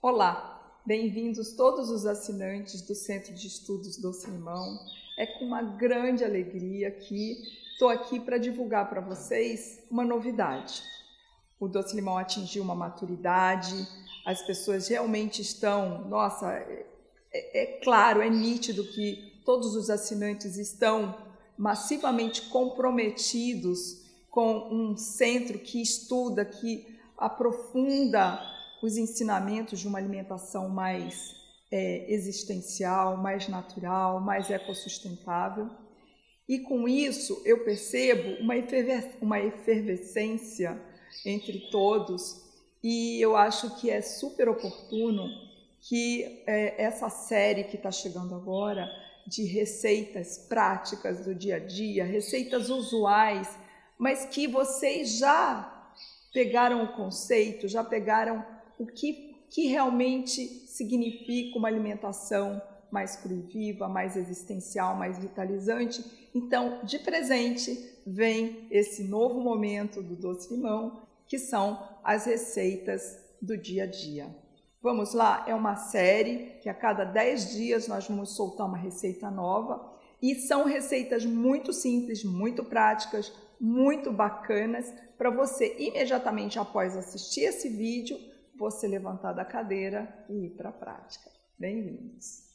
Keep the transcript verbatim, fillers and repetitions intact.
Olá, bem-vindos todos os assinantes do Centro de Estudos Doce Limão. É com uma grande alegria que estou aqui para divulgar para vocês uma novidade. O Doce Limão atingiu uma maturidade, as pessoas realmente estão, nossa, é, é claro, é nítido que todos os assinantes estão massivamente comprometidos com um centro que estuda, que aprofunda os ensinamentos de uma alimentação mais é, existencial, mais natural, mais ecossustentável. E com isso eu percebo uma, efervescência, uma efervescência entre todos, e eu acho que é super oportuno que é, essa série que está chegando agora, de receitas práticas do dia a dia, receitas usuais, mas que vocês já pegaram o conceito, já pegaram o que, que realmente significa uma alimentação mais crua e viva, mais existencial, mais vitalizante. Então, de presente, vem esse novo momento do Doce Limão, que são as receitas do dia a dia. Vamos lá? É uma série que a cada dez dias nós vamos soltar uma receita nova, e são receitas muito simples, muito práticas, muito bacanas, para você imediatamente após assistir esse vídeo, você levantar da cadeira e ir para a prática. Bem-vindos!